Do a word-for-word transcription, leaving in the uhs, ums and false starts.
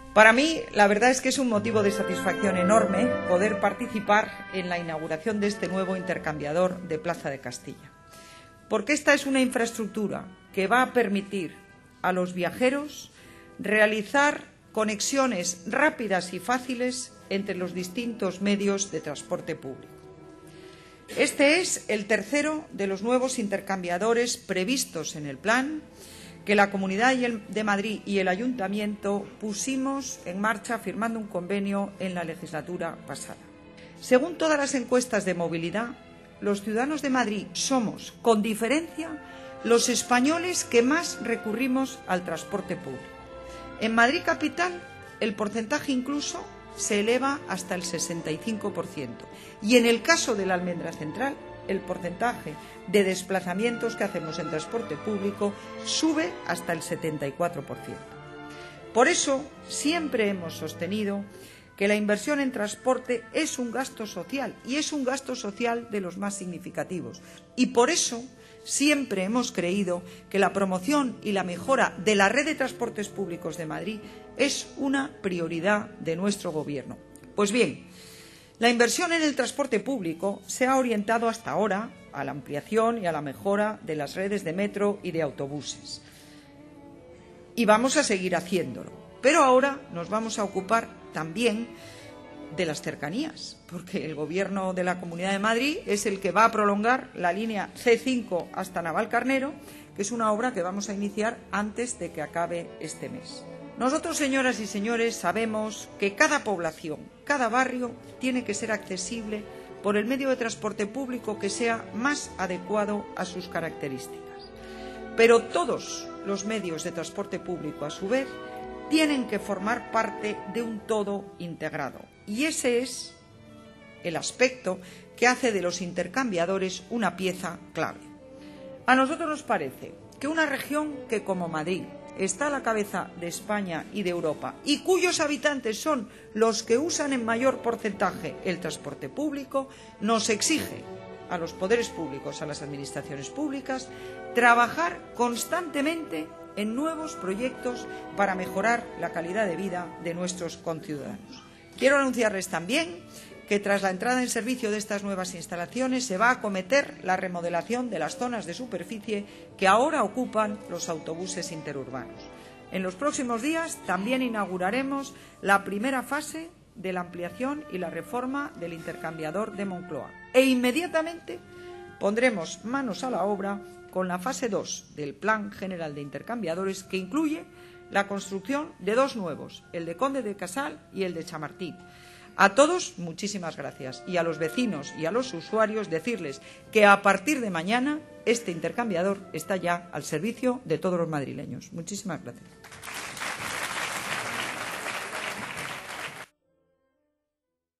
Para mí, la verdad es que es un motivo de satisfacción enorme poder participar en la inauguración de este nuevo intercambiador de Plaza de Castilla, porque esta es una infraestructura que va a permitir a los viajeros realizar conexiones rápidas y fáciles entre los distintos medios de transporte público. Este es el tercero de los nuevos intercambiadores previstos en el plan que la Comunidad de Madrid y el Ayuntamiento pusimos en marcha firmando un convenio en la legislatura pasada. Según todas las encuestas de movilidad, los ciudadanos de Madrid somos, con diferencia, los españoles que más recurrimos al transporte público. En Madrid capital, el porcentaje incluso se eleva hasta el sesenta y cinco por ciento. Y en el caso de la Almendra Central, el porcentaje de desplazamientos que hacemos en transporte público sube hasta el setenta y cuatro por ciento. Por eso, siempre hemos sostenido que la inversión en transporte es un gasto social, y es un gasto social de los más significativos. Y por eso siempre hemos creído que la promoción y la mejora de la red de transportes públicos de Madrid es una prioridad de nuestro Gobierno. Pues bien, la inversión en el transporte público se ha orientado hasta ahora a la ampliación y a la mejora de las redes de metro y de autobuses. Y vamos a seguir haciéndolo. Pero ahora nos vamos a ocupar también de las cercanías, porque el Gobierno de la Comunidad de Madrid es el que va a prolongar la línea ce cinco hasta Navalcarnero, que es una obra que vamos a iniciar antes de que acabe este mes. Nosotros, señoras y señores, sabemos que cada población, cada barrio, tiene que ser accesible por el medio de transporte público que sea más adecuado a sus características. Pero todos los medios de transporte público, a su vez, tienen que formar parte de un todo integrado. Y ese es el aspecto que hace de los intercambiadores una pieza clave. A nosotros nos parece que una región que, como Madrid, está a la cabeza de España y de Europa y cuyos habitantes son los que usan en mayor porcentaje el transporte público, nos exige a los poderes públicos, a las administraciones públicas, trabajar constantemente en nuevos proyectos para mejorar la calidad de vida de nuestros conciudadanos. Quiero anunciarles también que tras la entrada en servicio de estas nuevas instalaciones se va a acometer la remodelación de las zonas de superficie que ahora ocupan los autobuses interurbanos. En los próximos días también inauguraremos la primera fase de la ampliación y la reforma del intercambiador de Moncloa. E inmediatamente pondremos manos a la obra con la fase dos del Plan General de Intercambiadores, que incluye la construcción de dos nuevos, el de Conde de Casal y el de Chamartín. A todos, muchísimas gracias. Y a los vecinos y a los usuarios decirles que a partir de mañana este intercambiador está ya al servicio de todos los madrileños. Muchísimas gracias.